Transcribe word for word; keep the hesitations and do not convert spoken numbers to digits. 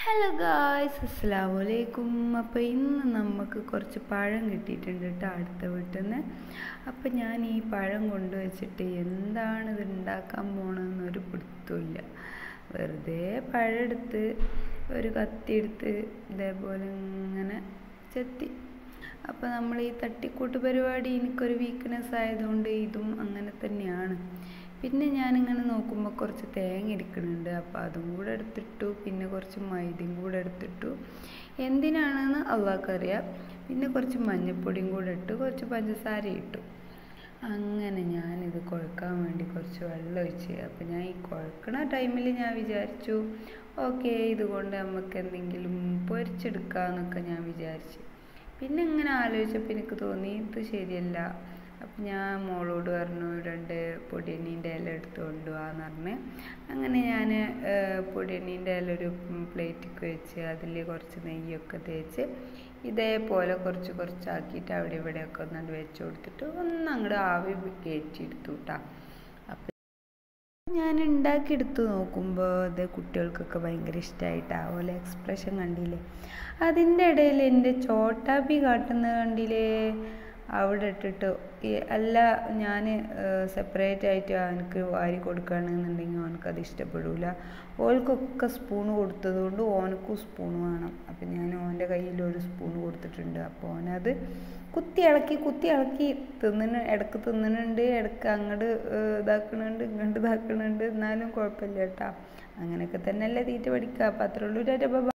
Hello guys, അസ്സലാമു അലൈക്കും. അപ്പോൾ ഇന്ന് നമുക്ക് കുറച്ച് പഴം കിട്ടിയിട്ടുണ്ട് കേട്ടോ അടുത്ത വീട്ടിൽ നിന്ന്. അപ്പോൾ ഞാൻ ഈ പഴം കൊണ്ടുവച്ചിട്ട് എന്താണ് ഇത് ഉണ്ടാക്കാൻ പോകണമെന്നൊരു പിടുത്തമില്ല. വെറുതെ പഴം എടുത്ത് ഒരു കത്തി എടുത്ത് ഇതേപോലെ ഇങ്ങനെ ചെത്തി. അപ്പോൾ നമ്മൾ ഈ തട്ടിക്കൂട്ട് പരിപാടി എനിക്കൊരു വീക്ക്നെസ് ആയതുകൊണ്ട് ഇതും അങ്ങനെ തന്നെയാണ്. പിന്നെ ഞാനിങ്ങനെ നോക്കുമ്പോൾ കുറച്ച് തേങ്ങ ഇരിക്കുന്നുണ്ട്. അപ്പോൾ അതും കൂടെ എടുത്തിട്ടു. പിന്നെ കുറച്ച് മൈദയും കൂടെ എടുത്തിട്ടു. എന്തിനാണെന്ന് അള്ളാഹ്ക്കറിയാം. പിന്നെ കുറച്ച് മഞ്ഞൾപ്പൊടിയും കൂടെ ഇട്ടു, കുറച്ച് പഞ്ചസാര ഇട്ടു. അങ്ങനെ ഞാനിത് കുഴക്കാൻ വേണ്ടി കുറച്ച് വെള്ളം ഒഴിച്ച്. അപ്പോൾ ഞാൻ ഈ കുഴക്കണ ടൈമിൽ ഞാൻ വിചാരിച്ചു ഓക്കെ ഇതുകൊണ്ട് നമുക്ക് എന്തെങ്കിലും പൊരിച്ചെടുക്കാമെന്നൊക്കെ ഞാൻ വിചാരിച്ചു. പിന്നെ ഇങ്ങനെ ആലോചിച്ചപ്പോൾ എനിക്ക് തോന്നി ഇത് ശരിയല്ല. അപ്പം ഞാൻ മോളോട് പറഞ്ഞു രണ്ട് പൊടിയണ്ണീൻ്റെ ഇല എടുത്ത് കൊണ്ടുപോകാമെന്ന് പറഞ്ഞ്. അങ്ങനെ ഞാൻ പൊടിയണ്ണീൻ്റെ ഇല ഒരു പ്ലേറ്റിക്ക് വെച്ച് അതിൽ കുറച്ച് നെയ്യൊക്കെ തേച്ച് ഇതേപോലെ കുറച്ച് കുറച്ചാക്കിയിട്ട് അവിടെ ഇവിടെയൊക്കെ ഒന്നങ്ങോട്ട് വെച്ച് കൊടുത്തിട്ട് ഒന്ന് അങ്ങോട്ട് ആവി കയറ്റിയെടുത്തു കേട്ടോ. അപ്പം ഞാൻ ഉണ്ടാക്കിയെടുത്ത് നോക്കുമ്പോൾ അത് കുട്ടികൾക്കൊക്കെ ഭയങ്കര ഇഷ്ടമായിട്ടാവുമല്ലോ. എക്സ്പ്രഷൻ കണ്ടില്ലേ? അതിൻ്റെ ഇടയിൽ എൻ്റെ ചോട്ടാപ്പി കാട്ടുന്നത് കണ്ടില്ലേ? അവിടെ ഇട്ടിട്ട് അല്ല, ഞാൻ സെപ്പറേറ്റ് ആയിട്ട് അവനക്ക് വാരി കൊടുക്കുകയാണെന്നുണ്ടെങ്കിൽ അവനക്കത് ഇഷ്ടപ്പെടില്ല. ഓൾക്കൊക്കെ സ്പൂണ് കൊടുത്തത് കൊണ്ട് ഓനക്കും സ്പൂണ് വേണം. അപ്പം ഞാൻ ഓൻ്റെ കയ്യിൽ ഒരു സ്പൂണ് കൊടുത്തിട്ടുണ്ട്. അപ്പോൾ ഓനത് കുത്തി ഇളക്കി കുത്തി ഇളക്കി തിന്നണ, ഇടക്ക് തിന്നണുണ്ട്, ഇടക്ക് അങ്ങോട്ട് ഇതാക്കണുണ്ട്, ഇങ്ങോട്ട് ഇതാക്കണുണ്ട്. എന്നാലും കുഴപ്പമില്ല കേട്ടോ. അങ്ങനെയൊക്കെ തന്നെയല്ലേ തീറ്റ പഠിക്കുക. അപ്പം അത്രയുള്ളൂ.